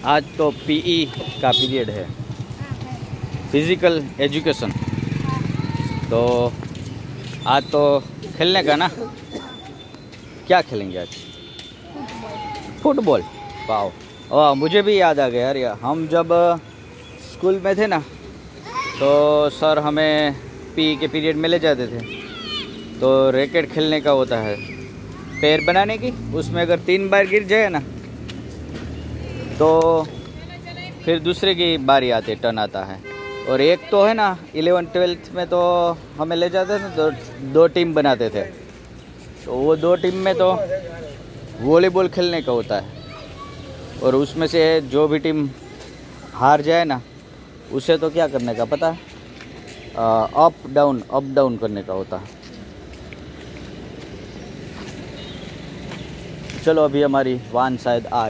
आज तो पीई का पीरियड है, फिज़िकल एजुकेशन। तो आज तो खेलने का ना, क्या खेलेंगे आज? फुटबॉल। वाह वाह, मुझे भी याद आ गया यार, हम जब स्कूल में थे ना तो सर हमें पीई के पीरियड में ले जाते थे। तो रैकेट खेलने का होता है, पैर बनाने की, उसमें अगर 3 बार गिर जाए ना तो फिर दूसरे की बारी आती है, टर्न आता है। और एक तो है ना 11th-12th में तो हमें ले जाते थे तो 2 टीम बनाते थे। तो वो 2 टीम में तो वॉलीबॉल खेलने का होता है, और उसमें से जो भी टीम हार जाए ना उसे तो क्या करने का पता है, अप डाउन करने का होता है। चलो अभी हमारी वान शायद आ